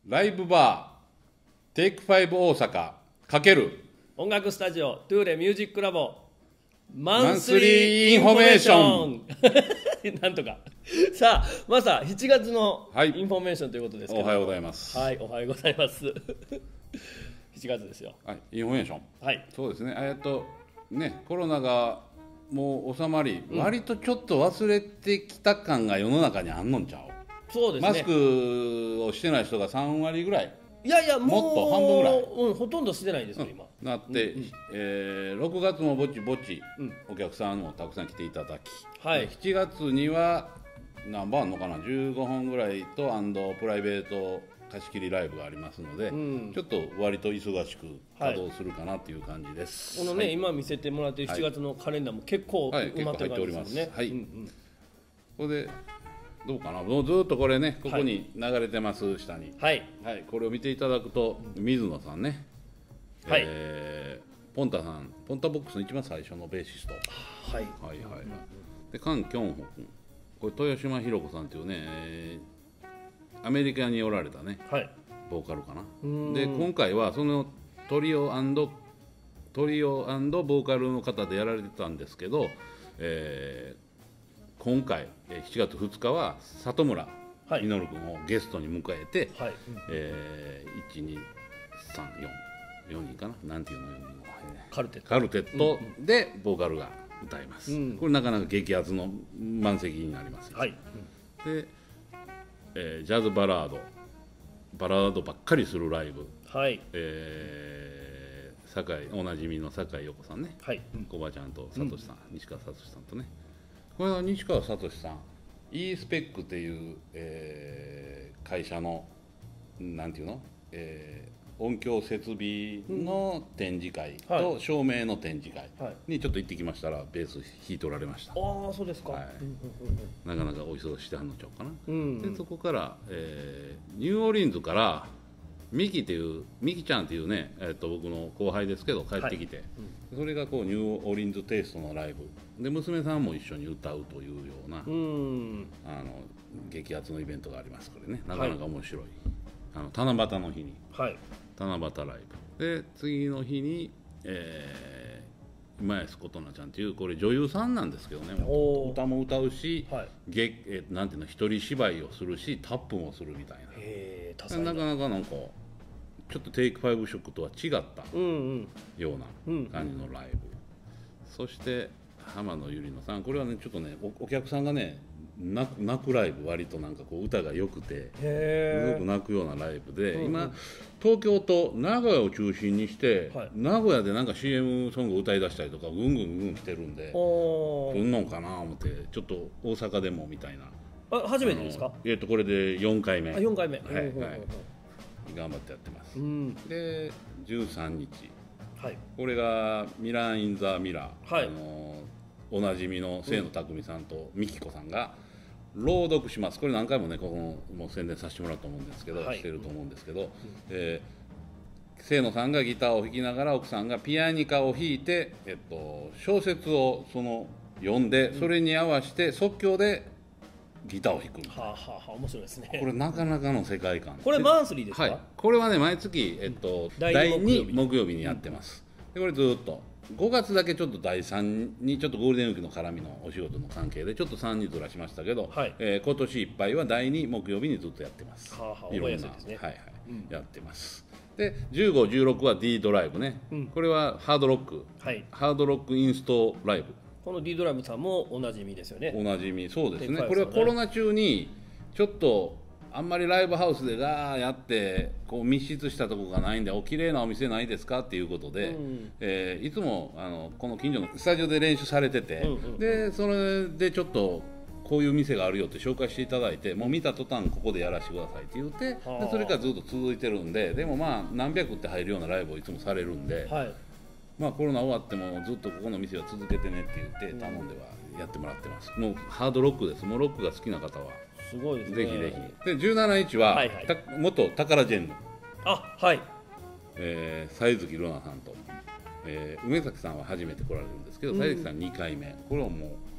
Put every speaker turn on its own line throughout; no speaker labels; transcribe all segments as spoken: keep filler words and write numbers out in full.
ライブバーテイクファイブ大阪かける
音楽スタジオトゥーレミュージックラボマ
マンスリーインフォメーション
なんとかさあマサしちがつの
はい
インフォメーションということですけど、
おはようございます。
はい、おはようございますしちがつですよ。
はい、インフォメーション、
はい
そうですね。えっとねコロナがもう収まり、うん、割とちょっと忘れてきた感が世の中にあんのんちゃう。
そうですね、
マスクをしてない人がさんわりぐらい、
いやいやもう
もっと半分ぐらい、
うん、ほとんどしてないですよ、うん、今
なって、うんうんえー、ろくがつもぼちぼち、うん、お客さんもたくさん来ていただき、はい、しちがつには何本あるのかな、じゅうごほんぐらいとアンドプライベート貸し切りライブがありますので、うん、ちょっと割と忙しく稼働するかなという感じです、
はい、このね、はい、今見せてもらっているしちがつのカレンダーも結構埋まってる感じですね。はい、うんうん、こ
れでどうかな、もうずっとこれね、ここに流れてます、はい、下に、はいはい、これを見ていただくと、水野さんね、はい、えー、ポンタさん、ポンタボックスの一番最初のベーシスト、はいはいはい、でカン・キョンホ君、これ豊島ひろ子さんというね、えー、アメリカにおられたね、はい、ボーカルかな。で今回はそのトリオトリオ&ボーカルの方でやられてたんですけど、えー今回しちがつふつかは里村実君をゲストに迎えて、はいうんえー、いちにさんよんよにんかな、なんていうのよにん、カルテット、カルテットでボーカルが歌います、うん、これなかなか激アツの満席になります、はいうん、で、えー、ジャズバラードバラードばっかりするライブ、はいえー、酒井おなじみの酒井陽子さんね、はいうん、小葉ちゃんとさとしさん、うん、西川さとしさんとね、これは西川聡さん E スペックっていう、えー、会社のなんていうの、えー、音響設備の展示会と照明の展示会にちょっと行ってきましたらベース弾いておられました。
ああそうですか、はい、
なかなかお忙ししてはんのちゃうかな、うん、でそこから、えー、ニューオーリンズからミキっていうミキちゃんっていうね、えー、と僕の後輩ですけど帰ってきて、はいうん、それがこうニューオーリンズテイストのライブで娘さんも一緒に歌うというようなうんあの激アツのイベントがあります。これねなかなか面白い、はい、あの七夕の日に、はい、七夕ライブで次の日に、えー、今安琴奈ちゃんっていうこれ女優さんなんですけどね、歌も歌うし、はいげえなんていうの一人芝居をするしタップもするみたいな、へーなかなかなんかちょっとテイクファイブショックとは違ったような感じのライブ、うんうん、そして浜野ゆりのさん、これはねちょっとね お, お客さんがね泣く泣くライブ、割となんかこう歌が良くてすごく泣くようなライブで、うんうん、今東京と名古屋を中心にして、はい、名古屋でなんか シーエム ソングを歌い出したりとかぐんぐんぐん来てるんで来んのかな思って、ちょっと大阪でもみたいな。
あ初めてですか？
えっとこれでよんかいめ。
あよんかいめ、
はいはい、頑張ってやってます、うん、でじゅうさんにち、はい、これがミラー・イン・ザ・ミラー、はい、あのおなじみの清野拓実さんと美紀子さんが朗読します。これ何回もねここも宣伝させてもらったと思うんですけど、はい、してると思うんですけど、うんえー、清野さんがギターを弾きながら奥さんがピアニカを弾いて、えっと、小説をその読んでそれに合わせて即興でギターを弾く、
はあはあ、面白いですね。
これなかなかの世界観。
これマンスリーですか？
はい、これはね毎月、えっと、だいに木曜日にやってます、うん、でこれずっとごがつだけちょっとだいさんにちょっとゴールデンウィークの絡みのお仕事の関係でちょっとさんにずらしましたけど、はいえー、今年いっぱいはだいに木曜日にずっとやってます。はあはあ、いろんな、ですね、はいはいうん、やってます。でじゅうご、じゅうろくは D ドライブね、うん、これはハードロック、はい、ハードロックインストライブ。
この D ドライブさんもおなじみですよね。
おなじみ、そうですね。これはコロナ中にちょっとあんまりライブハウスでガーやってこう密室したとこがないんでお綺麗なお店ないですかっていうことで、うんえー、いつもあのこの近所のスタジオで練習されてて、うんうん、でそれでちょっとこういう店があるよって紹介していただいて、もう見た途端ここでやらせてくださいって言って、でそれからずっと続いてるんで、でもまあ何百って入るようなライブをいつもされるんで、はいまあ、コロナ終わってもずっとここの店は続けてねって言って頼んではやってもらってます。もうハードロックです。もうロックが好きな方は
すごいですね。
ぜひぜひ。でじゅうしちにちは、はいはい、元タカラジェンヌ、
あはい、
えー、西月瑠奈さんと、えー、梅崎さんは初めて来られるんですけど、西月さんにかいめ、これはもう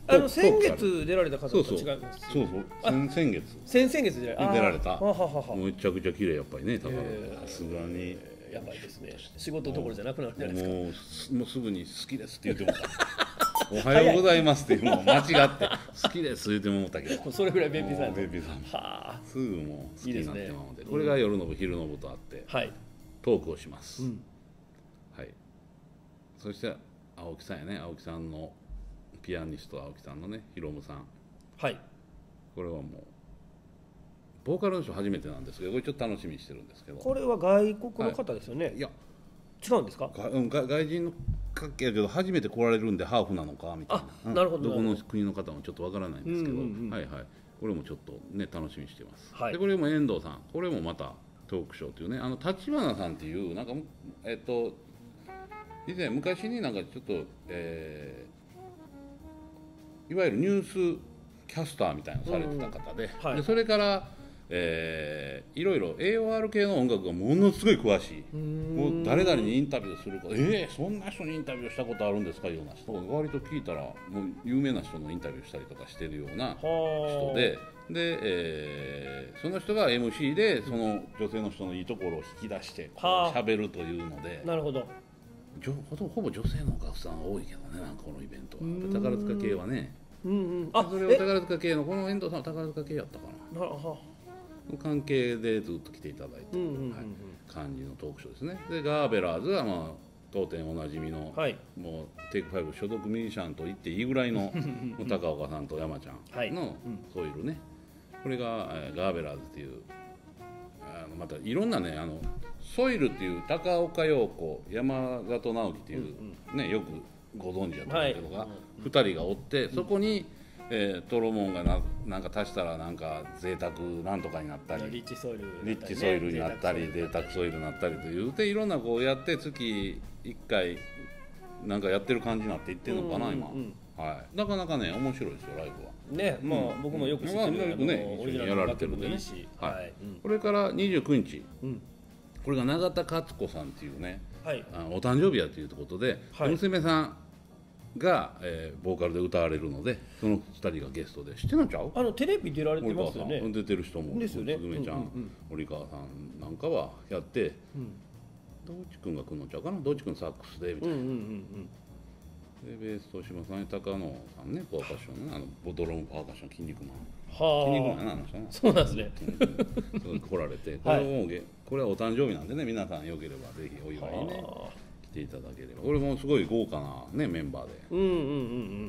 あの先月出られた方と違います。
そうそう先先月
先々月出
られた。めちゃくちゃ綺麗やっぱりね。さすがに
やばいですね。仕事どころじゃなくなるじゃないです
か。もうもうすぐに好きですって言ってもらった。おはようございますっていうのを間違って好きです言ってもらったけど。
それぐらい便秘さん。
便秘さん。はあ。すぐもう好きになってまうので、これが夜の部昼の部とあって、トークをします。はい。そして青木さんやね。青木さんのピアニスト青木さんのね、ひろむさん。
はい。
これはもうボーカルの人初めてなんですけど、これちょっと楽しみにしてるんですけど。
これは外国の方ですよね。はい、いや違うんですか。
が、うん、外人の関係やけど初めて来られるんでハーフなのかみたいな。
あ、なるほど。
どこの国の方もちょっとわからないんですけど、はいはい。これもちょっとね楽しみにしてます。はい、でこれも遠藤さん、これもまたトークショーというね、あの立花さんっていうなんかえっと以前昔になんかちょっと、えー、いわゆるニュースキャスターみたいなのされてた方で、はい、でそれから、えー、いろいろ エーオーアール 系の音楽がものすごい詳しい。もう誰々にインタビューするか、えー、そんな人にインタビューしたことあるんですかような人が割と聞いたらもう有名な人のインタビューしたりとかしてるような人で、で、えー、その人が エムシー でその女性の人のいいところを引き出して喋るというので、
なるほど。
ほ, ほぼ女性のお客さんが多いけどね、なんかこのイベントは宝塚系はね。うんうん、あそれを宝塚系のこの遠藤さんは宝塚系やったかな。なるほど。関係でずっと来ていただいてる感じのトークショーですね。でガーベラーズはまあ当店おなじみの、はい、もうテイクファイブ所属ミュージシャンと言っていいぐらいの高岡さんと山ちゃんのソイルね、これがガーベラーズっていうあのまたいろんなねあのソイルっていう高岡陽子山里直樹っていう、うん、ねよくご存知だと思うけどが、はい、ふたりがおってそこに、えー、トロモンが な, なんか足したらなんか贅沢なんとかになったり
リッチソイル、ね、
リッチソイルになったり贅沢ソイルになったりというでいろんなこうやって月いっかいなんかやってる感じになっていってるのかな、うんうんうん、今、はい、なかなかね面白いですよライブはね、
まあ、うん、僕もよく知ってるので、
ね、一緒にやられてるんでね、はいはいうん、これからにじゅうくにち、うん、これが永田勝子さんっていうね、はい、あのお誕生日やということで、はい、娘さんが、えー、ボーカルで歌われるのでそのふたりがゲストで知ってんのちゃう
あのテレビ出られてますよね。
出てる人も
ですよね。
娘ちゃん、堀川さんなんかはやって、うん、道地君が来るのちゃうかな、道地君サックスでみたいな、うんうんうんうん、でベースと島さん高野さんねパーカッションねあのボトロムパーカッション筋肉マンは筋肉マンなの人ね
そうなんですね
そう来られてこれも、はい、これはお誕生日なんでね皆さんよければぜひお祝いにね来ていただければこれもすごい豪華な、ね、メンバーで、うんうんうんうん、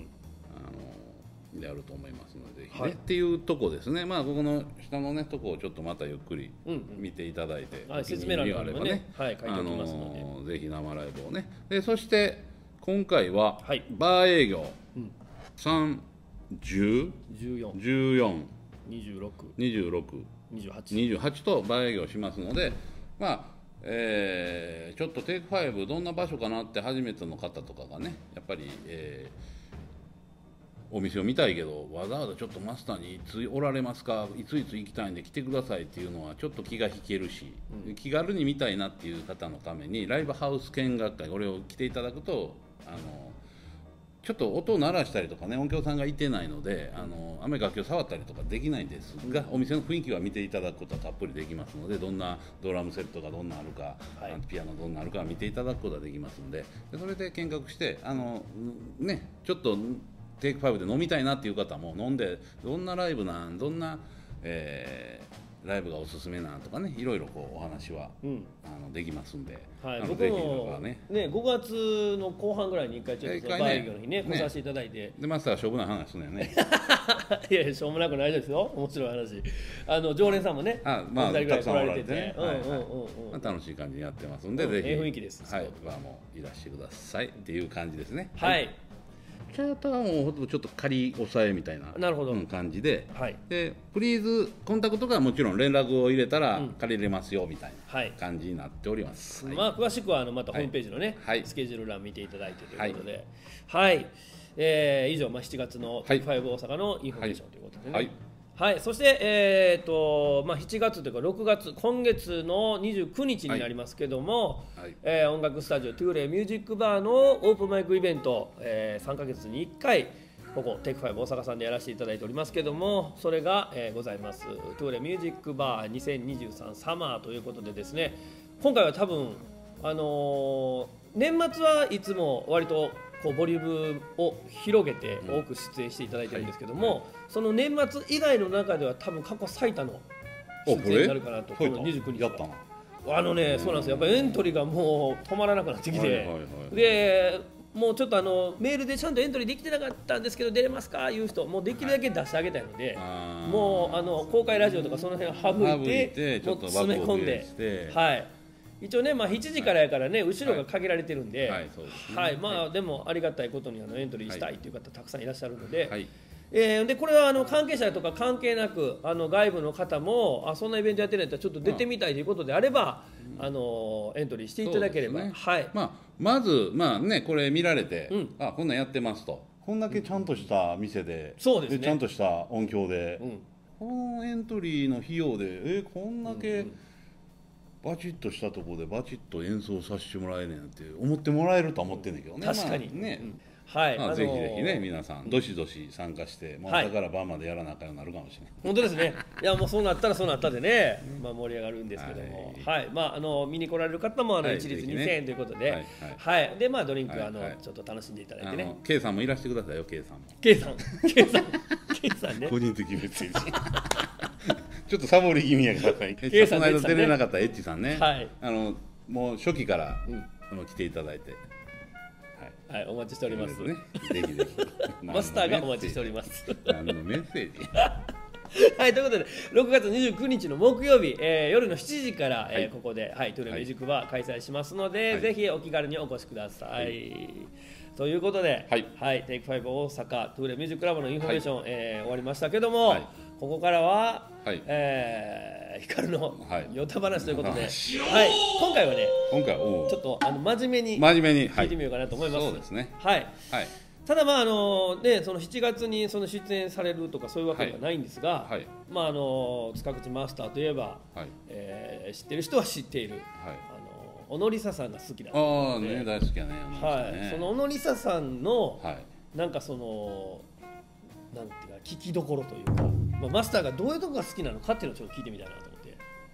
あのやると思いますのでぜひね、はい、っていうとこですね。まあここの下のねとこをちょっとまたゆっくり見ていただいて、
うんうん、説明欄にあればね、はい、書いておきますので、あの
ぜひ生ライブをねでそして今回はバー営業、うん、さんじゅう、じゅうよん、じゅうよん、
にじゅうろく、
にじゅうろく、
にじゅうはち、
にじゅうはちとバー営業しますので、まあえー、ちょっとテイクファイブどんな場所かなって初めての方とかがねやっぱり、えー、お店を見たいけどわざわざちょっとマスターにいつおられますかいついつ行きたいんで来てくださいっていうのはちょっと気が引けるし、うん、気軽に見たいなっていう方のためにライブハウス見学会これを来ていただくとあのちょっと音を鳴らしたりとかね音響さんがいてないのであの雨楽器を触ったりとかできないんですが、うん、お店の雰囲気は見ていただくことはたっぷりできますのでどんなドラムセットがどんなあるか、はい、ピアノどんなあるか見ていただくことができますので、でそれで見学してあの、ね、ちょっとテイクファイブで飲みたいなっていう方も飲んでどんなライブなんどんな、えーライブがおすすめなんとかねいろいろこうお話は、うん、あのできますんで、はい、
僕もねねごがつの後半ぐらいにいっかいちょっとバー営業の日ね来させていただいて
でマスターはしょうもない話するんだよね
いやいやしょうもなくないですよ面白い話あの常連さんもね
あまあたくさんおられてね楽しい感じにやってますんで、うん、ぜひ
ええ雰囲気です
はいバーもいらしてくださいっていう感じですね
はい、はい
チャーターもちょっと仮押さえみたいな感じで、はい、でプリーズコンタクトがもちろん連絡を入れたら借りれますよみたいな感じになっております、
はいはい、まあ、詳しくはあのまたホームページのね、はい、スケジュール欄見ていただいてということではい、はい、えー、以上、まあ、しちがつのテイクファイブ大阪のインフォメーションということでね、はいはい、そして、えーとまあ、しちがつというかろくがつ今月のにじゅうくにちになりますけども、はいはいえー、音楽スタジオトゥーレイミュージックバーのオープンマイクイベント、えー、さんかげつにいっかい、 ここテイクファイブ大阪さんでやらせていただいておりますけども、それが、えー、ございますトゥーレミュージックバーにせんにじゅうさんサマーということでですね、今回は多分あのー、年末はいつも割とこうボリュームを広げて多く出演していただいてるんですけども、うんはい、その年末以外の中では多分過去最多の出演になるかなと。このにじゅうくにちやったな。あのね、そうなんですよ。やっぱりエントリーがもう止まらなくなってきて、はいはいはい、でもうちょっとあのメールでちゃんとエントリーできてなかったんですけど出れますかいう人もうできるだけ出してあげたいので、はい、もうあの公開ラジオとかその辺を省いてもう詰め込んで、はい、一応ね、まあ、しちじからやからね、後ろが限られてるんで、はいそうですね、はい、まあ、でもありがたいことにあのエントリーしたいという方たくさんいらっしゃるので、はい、えー、でこれはあの関係者とか関係なくあの外部の方もあそんなイベントやってるんだったらちょっと出てみたいということであれば、うん、あのエントリーしていただければ、ね、はい、
まあ、まず、まあね、これ見られて、うん、あこんなんやってますと、こんだけちゃんとした店で、
そうですね、
でちゃんとした音響で、うん、このエントリーの費用でえこんだけバチッとしたところでバチッと演奏させてもらえねんって思ってもらえるとは思ってんねんけどね。
確かに、
まあ、ね、
うん、
はい、まあ、ぜひぜひね皆さんどしどし参加して、もう朝から晩までやらなあかんようになるかもしれない。
本当ですね。いやもうそうなったらそうなったでね、まあ、盛り上がるんですけども、はい、はい、まあ、あの見に来られる方もあの一律にせんえんということで、はい、はいはい、でまあドリンク、はい、あのちょっと楽しんでいただいてね。
K さんもいらしてくださいよ。 K さんも
K さん K さん K さんね。
個人的メッセージちょっとサボり気味やからさ、K さんこの間出れなかったエッチさんね、はい、あのもう初期から、うん、あの来ていただいて、
はい、お待ちしております。
ね、ぜひぜひ
マスターがお待ちしております。
何のメッセージ
はい、ということでろくがつにじゅうくにちの木曜日、えー、夜のしちじから、はい、えー、ここで、はい、トゥーレミュージックバー開催しますので、はい、ぜひお気軽にお越しください、はい、ということで、はいはい、テイクファイブ大阪トゥーレミュージックラボのインフォメーション、はい、えー、終わりましたけども、はい、ここからは、はい、えー、ヒカルのヨタ話ということで、はい、はい、今回はね、今回ちょっとあの真面目に真面目に聞いてみようかなと思います。
そうですね。
はい。はい。ただまああのね、そのしちがつにその出演されるとかそういうわけではないんですが、はい、まああの塚口マスターといえば、はい、えー、知ってる人は知っている、はい、あの小野梨沙さんが好きだったので、
ああね、大好きやね。
はい。その小野梨沙さんの、はい、なんかそのなんていうか聞きどころというか、まあ、マスターがどういうところが好きなのかっていうのをちょっと聞いてみたいなと思って。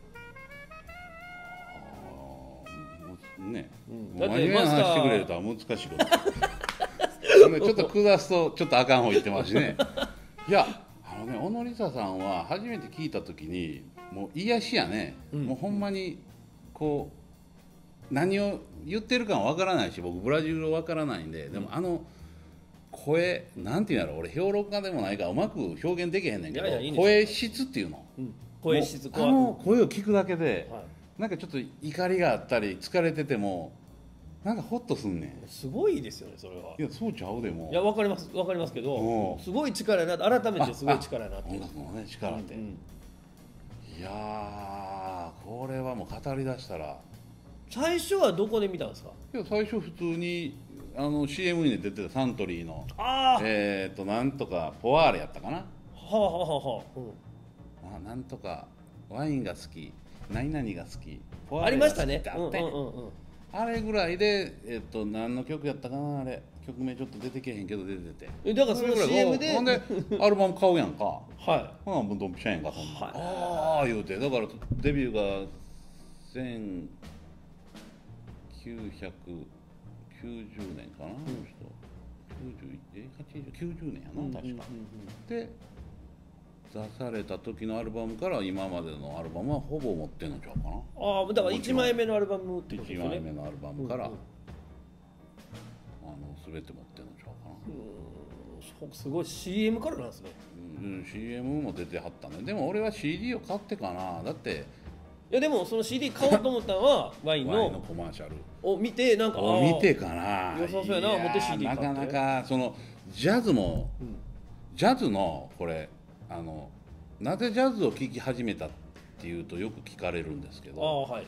ね、うん、だって真面目な話してくれるとは難しいことちょっと下すとちょっとあかん方言ってますしね。いやあのね、小野梨沙さんは初めて聞いた時にもう癒しやね、うん、もうほんまにこう何を言ってるかは分からないし、僕ブラジル語分からないんで、でもあの声なんていうんだろう、俺評論家でもないからうまく表現できへんねんけど、いやいやいい声質っていうの、うん、
声質、
あの声を聞くだけで、はい、なんかちょっと怒りがあったり疲れててもなんかホッとすんねん。
すごいですよねそれは。
いやそうちゃうでも。
いやわかりますわかりますけど、すごい力やな、改めてすごい力やなって。
音楽のね力って、うんうん、いやこれはもう語り出したら。
最初はどこで見たんですか？
いや最初普通にあの シーエム に出てたサントリーのあえっ、ー、となんとかポワーレやったかな。は
あはあはあ、
うん、あなんとかワインが好き、何々が好き、
ポワーレが好きって
あって、あれぐらいで、えっと、何の曲やったかな、あれ曲名ちょっと出てけへんけど出てて、
えだからその シーエム で
ほんでアルバム買うやんか、
はい、
ほなドンピシャやんかそんな、はい、ああ言うて、だからデビューがせんきゅうひゃくきゅうじゅうねんかな、うん、きゅうじゅうえはちじゅうきゅうじゅうねんやな、うん、確か、うんうんうん、で出された時のアルバムから今までのアルバムはほぼ持ってんのちゃうかな。
ああだからいちまいめのアルバムってことですね。
いちまいめのアルバムから、うんうん、あの全て持ってんのちゃうかな。
うんすごい シーエム からなんですね。
うん、シーエム も出てはったね。でも俺は シーディー を買ってかな。だって
いやでもその シーディー 買おうと思ったのはワイン の, ワインの
コマーシャル
を見てなんか
を見てかな。
良さそうやな思って シーディー 買って。
なかなかそのジャズも、うん、ジャズのこれあのなぜジャズを聴き始めたっていうとよく聞かれるんですけど、あ、はい、うん、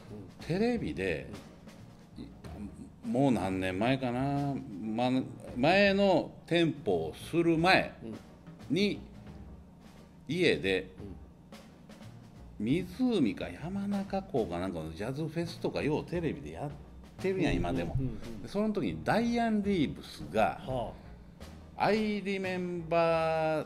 テレビで、うん、もう何年前かな、ま、前の店舗をする前に、うん、家で、うん、湖か山中湖かなんかのジャズフェスとかようテレビでやってるやん今でも、うんうんうんうん、その時にダイアン・リーブスが、はあ、 I Remember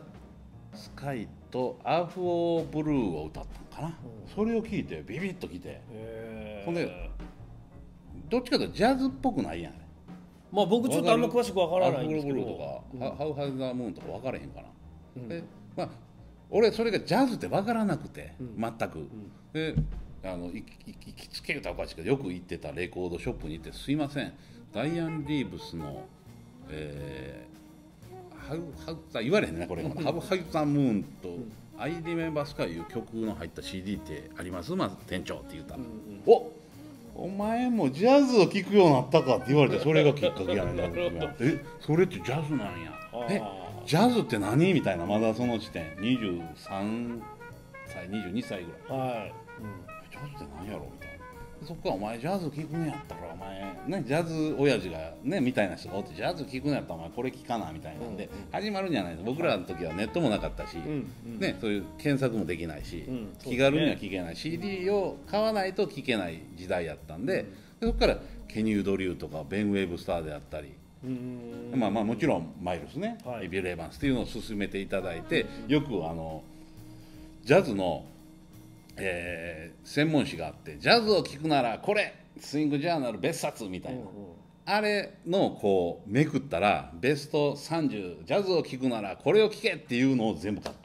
Sky と Half of Blue を歌ったのかな、うん、それを聞いてビビッときて、ほんでどっちかというとジャズっぽくないやん。
まあ僕ちょっとあんま詳しくわからないんですけど、
ハーフ・オブ・ブルーとか、ハウ・ハイ・ザ・ムーンとか分からへんかな、うん、でまあ俺それがジャズって分からなくて、うん、全く、うん、であの行きつけるとおかしいけどよく行ってたレコードショップに行って「すいませんダイアン・リーブスの、えー、ハウハウ言われへんねこれハウ・ハイ・ザ・ムーンと、うん「I Remember Sky」いう曲の入った シーディー ってありますまず店長って言ったら、うんうん、おお前もジャズを聴くようになったかって言われてそれがきっかけやねんえそれってジャズなんやえジャズって何みたいなまだその時点にじゅうさんさいにじゅうにさいぐらい、はいうん、ジャズって何やろみたいなそっからお前ジャズ聴くんやったらお前ねジャズ親父がねみたいな人がおってジャズ聴くんやったらお前これ聴かなみたいなんで、うんうん、始まるんじゃないですか僕らの時はネットもなかったし、うんうんね、そういう検索もできないし、うん、気軽には聴けない、うん、シーディー を買わないと聴けない時代やったんで、うん、そこからケニュー・ドリューとかベン・ウェーブスターであったりうんまあまあもちろんマイルスね、はい、ビル・エヴァンスっていうのを勧めていただいてよくあのジャズのえー、専門誌があってジャズを聴くならこれスイングジャーナル別冊みたいな、うんうん、あれのこうめくったらベストさんじゅうジャズを聴くならこれを聴けっていうのを全部買った。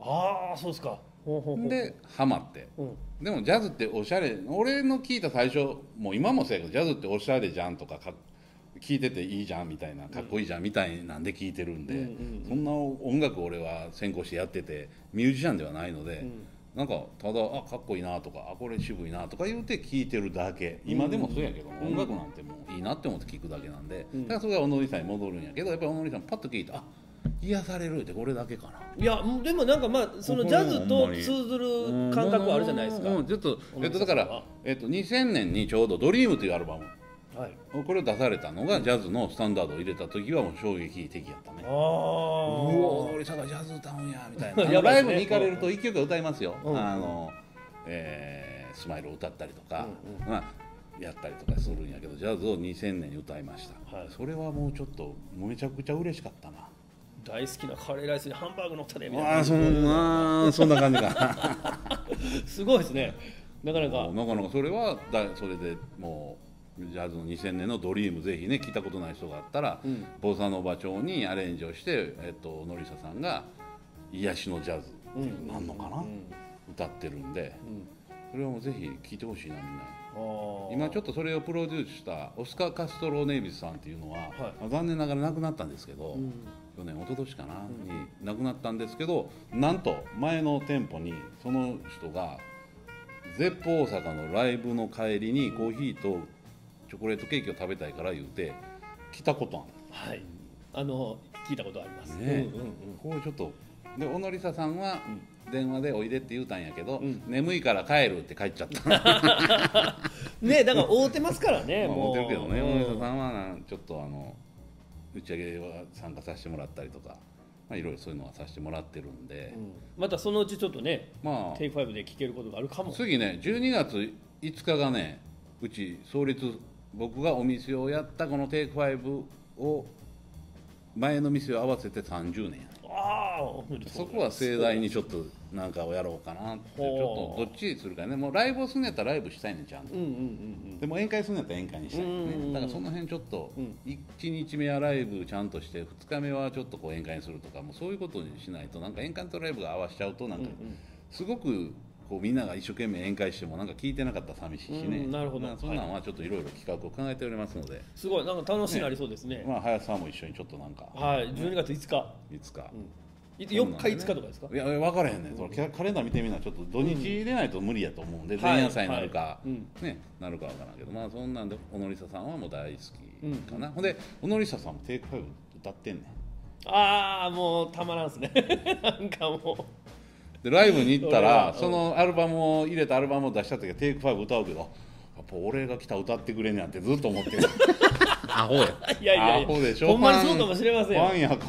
ああそうですか。ほうほうほう
でハマって、うん、でもジャズっておしゃれ俺の聞いた最初もう今もそうやけどジャズっておしゃれじゃんとかか聞いてていいじゃんみたいなかっこいいじゃんみたいなんで聞いてるんで、うんうんうん、そんな音楽俺は専攻してやっててミュージシャンではないので、うんなんかただあかっこいいなとかあこれ渋いなとか言うて聴いてるだけ今でもそうやけど、うん、音楽なんてもういいなって思って聴くだけなんで、うん、だからそれが小野さんに戻るんやけどやっぱり小野さんパッと聴いてあ癒されるってこれだけかな。
いやでもなんかまあそのジャズと通ずる感覚はあるじゃないですか。
うん、ちょっと、えっと、だから、えっと、にせんねんにちょうど「ドリームというアルバムはい、これを出されたのがジャズのスタンダードを入れた時はもう衝撃的やったね。ああ、うお俺さがジャズ歌うんやみたいなライブに行かれるといっきょく歌いますよ、うん、あの、えー、スマイルを歌ったりとか、うんうんまあ、やったりとかするんやけどジャズをにせんねんに歌いました、はい、それはもうちょっとめちゃくちゃ嬉しかったな。
大好きなカレーライスにハンバーグのったでみたい
なあそんなそんな感じか
すごいですね。なかなか
なかなかそれはだそれでもうジャズのにせんねんのドリームぜひね聞いたことない人があったら、うん、ボサノバ調にアレンジをして、えっと、ノリサさんが癒しのジャズっていうのなんのかな、うんうん、歌ってるんで、うん、それはもうぜひ聴いてほしいなみんな今ちょっとそれをプロデュースしたオスカー・カストロ・ネイビスさんっていうのは、はいまあ、残念ながら亡くなったんですけど、うん、去年一昨年かな、うん、に亡くなったんですけどなんと前の店舗にその人がゼップ大阪のライブの帰りにコーヒーとチョコレートケーキを食べたいから言うて来たことあ
る。はい、あの聞いたことあります。ね、うんうんうん、
これちょっとで小野梨沙さんは電話でおいでって言うたんやけど、うん、眠いから帰るって帰っちゃった。
ねだから会うてますからね。
まあ、会うてるけどね、小野梨沙さんはなちょっとあの打ち上げは参加させてもらったりとか。まあ、いろいろそういうのはさせてもらってるんで、うん、
またそのうちちょっとね、まあ、テイクファイブで聴けることがあるかも。
次ねじゅうにがついつかがねうち創立僕がお店をやったこのテイクファイブを前の店を合わせてさんじゅうねんや。あそこは盛大にちょっとなんかをやろうかなってちょっとどっちにするかね。もうライブをするんやったらライブしたいねんちゃんと、うんうんうんうん、でも宴会するんやったら宴会にしたいね、うんうんうん、だからその辺ちょっといちにちめはライブちゃんとしてふつかめはちょっとこう宴会にするとかもうそういうことにしないとなんか宴会とライブが合わしちゃうとなんかすごくこうみんなが一生懸命宴会してもなんか聞いてなかったら寂しいしね、うん、なるほど。そんなんはちょっかいろいろ企画を考えておりますので、
すごいなんか楽しくなりそうですね。ね
まあ林さんも一緒にちょっとなんか
はいじゅうにがついつか
いつか、
うん、よっかいつかとかですか。
いや分からへんねん、そのカレンダー見てみなちょっと土日でないと無理やと思うんで、うん、前夜祭になるか、はいはい、ねなるか分からんけどまあそんなんで小野梨沙さんはもう大好きかな、うん、ほんで小野梨沙さんもテイクファイブ歌ってんねん。
ああもうたまらんっすねなんかもう
でライブに行ったらそのアルバムを入れたアルバムを出した時はテイクファイブ歌うけどやっぱ俺が来たら歌ってくれんねやってずっと思ってるアホや
いやいやいやアホでしょ。ほんまにそうかもしれませんよ。
ファンやから、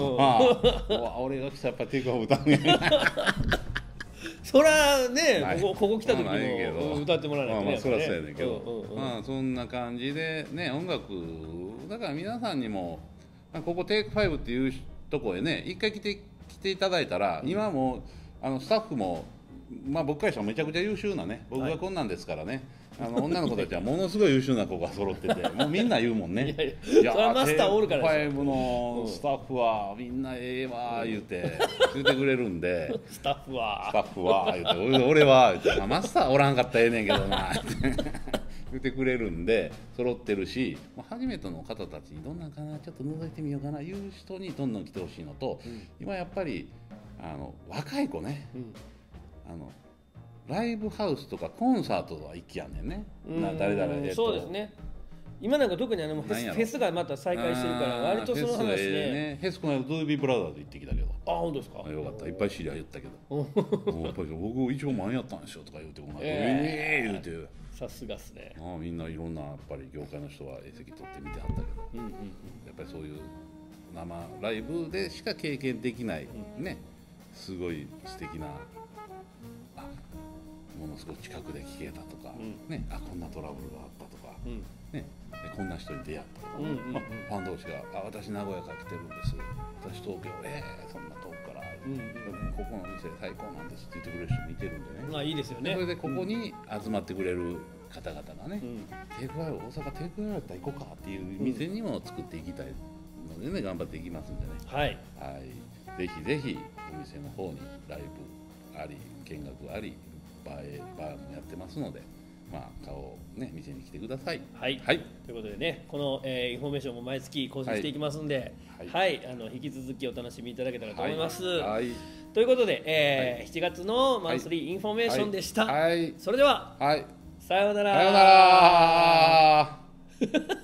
うん、俺が来たらやっぱテイクファイブ歌うんや
そらねここ、ここ来た時も歌ってもらわないとね。
まあまあそらそうやねんけど、うんうんうん、まあそんな感じでね音楽だから皆さんにもここテイクファイブっていうとこへね一回来て来ていただいたら、うん、今もうあのスタッフもまあ僕からしたらめちゃくちゃ優秀なね僕がこんなんですからね、はい、あの女の子たちはものすごい優秀な子が揃っててもうみんな言うもんね。いやいや、
それはマスターおるから
ですよ。ファイブのスタッフはみんなええわ言うて言ってくれるんで
スタッフは
スタッフは言うて俺は言うてマスターおらんかったらええねんけどなって言ってくれるんで揃ってるし、初めての方たちにどんなんかなちょっと覗いてみようかないう人にどんどん来てほしいのと、うん、今やっぱりあの若い子ね、うん、あのライブハウスとかコンサートは行きやねんね。な誰々で、えっと、
そうですね。今なんか特にあのフェス、フェスがまた再開してるから割とその話ね。
ねフェスこの間ドゥービーブラザーズ行ってきたけど。
あ本当ですか。
よかった。いっぱい知り合い言ったけど。やっぱり僕一応前やったんですよとか言うてこない。ええー、言うて。
さすがっすね。
あみんないろんなやっぱり業界の人は絵席取ってみてはったけど、うんうんうん、やっぱりそういう生ライブでしか経験できない、うん、ねすごい素敵な。ものすごく近くで聞けたとか、うんね、あこんなトラブルがあったとか、うんね、でこんな人に出会ったとか、うんうんうんまあ、ファン同士があ私名古屋から来てるんです私東京えー、そんな遠くから、うんうん、ここの店最高なんですって言ってくれる人もいてるんでね、
まあいいですよね。
それでここに集まってくれる方々がね、うん、テイクアウェイ大阪テイクアウェイやったら行こうかっていう店にも作っていきたいのでね頑張っていきますんでね、
はい、
はい、ぜひぜひお店の方にライブあり見学ありバーバーもやってますので、まあ、顔を、ね、店に来てください。
はい、はい、ということでねこの、えー、インフォメーションも毎月更新していきますんで、はいはい、あの引き続きお楽しみいただけたらと思います。はいはい、ということで、えーはい、しちがつのマンスリーインフォメーションでした。はいはい、それでは、はい、さようなら。
さようなら